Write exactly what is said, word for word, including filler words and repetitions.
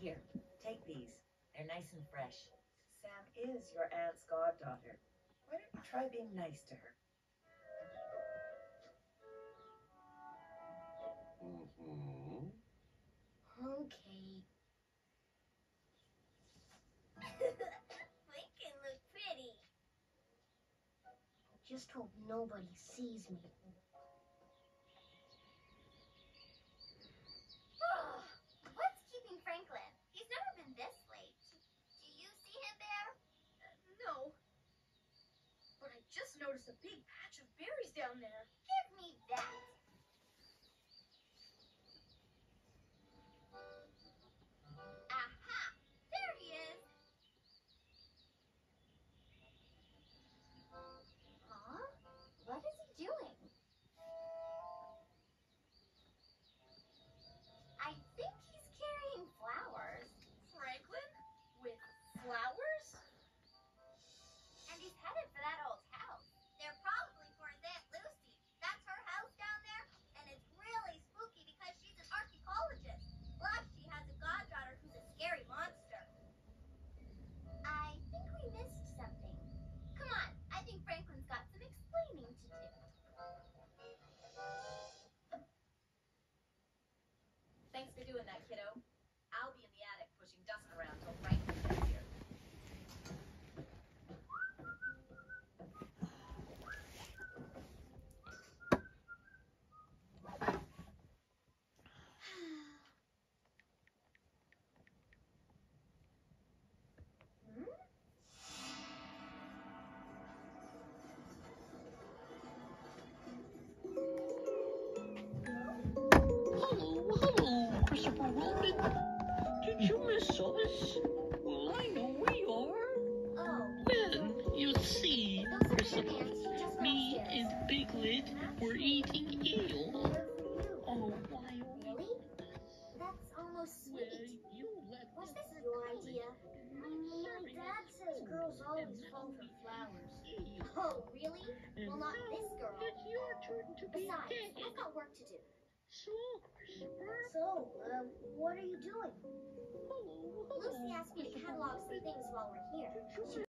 Here, take these. They're nice and fresh. Sam is your aunt's goddaughter. Why don't you try being nice to her? Mm-hmm. Okay. Lincoln look pretty. Just hope nobody sees me. Oh, what's keeping Franklin? He's never been this late. Do you see him there? Uh, no. But I just noticed a big patch of berries down there. Give me that. Aha! There he is. Huh? What is he doing? I think he's carrying flowers. Franklin? With flowers? And he's headed for that old house. They're probably for his Aunt Lucy. That's her house down there, and it's really spooky because she's an archaeologist. Plus, she has a goddaughter who's a scary monster. I think we missed something. Come on, I think Franklin's got some explaining to do. Thanks for doing that, kiddo. I'll be in the attic pushing dust around till Franklin gets here. Hello, hello, Christopher Robin. Did you miss us? Well, I know we are. Oh, Well, you see, those are Christopher, your aunts. She just went me upstairs. and Piglet were eating eel. They're for you. Oh, why oh, Really? That's almost well, sweet. you let Was me this your idea? My dad says girls always fall for flowers. eel. Oh, really? And Well, not now this girl. it's your turn to be Besides, dead. I've got work to do. So, Christopher, So, uh, what are you doing? hello, hello, Lucy asked me to catalog some things while we're here. Did you